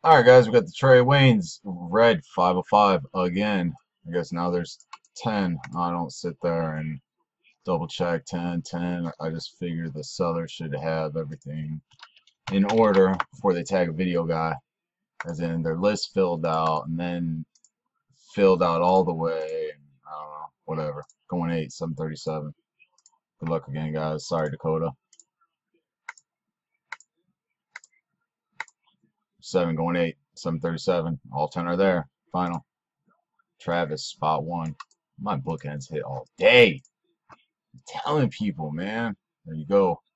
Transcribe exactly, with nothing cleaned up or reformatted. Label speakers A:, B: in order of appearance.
A: Alright guys, we got the Trey Waynes red five oh five again. I guess now there's ten. I don't sit there and double check ten, ten. I just figure the seller should have everything in order before they tag a video guy. As in their list filled out and then filled out all the way. I don't know, whatever. Going eight, seven thirty-seven. Good luck again guys. Sorry Dakota. seven going eight, seven thirty-seven. All ten are there. Final. Travis, spot one. My bookends hit all day. I'm telling people, man. There you go.